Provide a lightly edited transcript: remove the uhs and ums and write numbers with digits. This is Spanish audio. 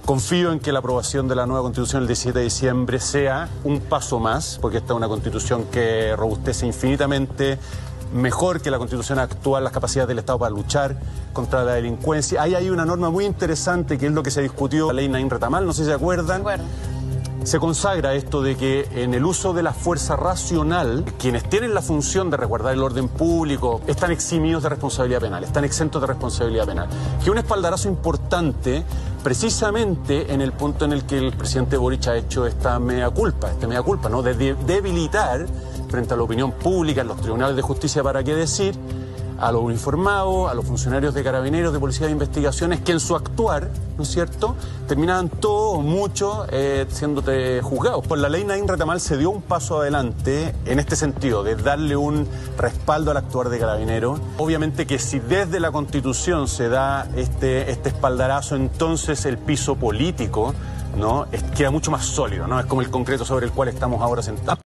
Confío en que la aprobación de la nueva Constitución el 17 de diciembre sea un paso más, porque esta es una Constitución que robustece infinitamente mejor que la Constitución actual las capacidades del Estado para luchar contra la delincuencia. Ahí hay una norma muy interesante que es lo que se discutió, la ley Naín Retamal, no sé si se acuerdan. Se consagra esto de que en el uso de la fuerza racional, quienes tienen la función de resguardar el orden público están eximidos de responsabilidad penal, están exentos de responsabilidad penal. Que un espaldarazo importante precisamente en el punto en el que el presidente Boric ha hecho esta mea culpa, ¿no? De debilitar frente a la opinión pública en los tribunales de justicia, para qué decir, a los uniformados, a los funcionarios de carabineros, de policía de investigaciones, que en su actuar, ¿no es cierto?, terminaban todos o muchos siendo juzgados. Por la ley Naín Retamal se dio un paso adelante en este sentido, de darle un respaldo al actuar de carabineros. Obviamente que si desde la Constitución se da este espaldarazo, entonces el piso político, ¿no?, queda mucho más sólido, ¿no? Es como el concreto sobre el cual estamos ahora sentados.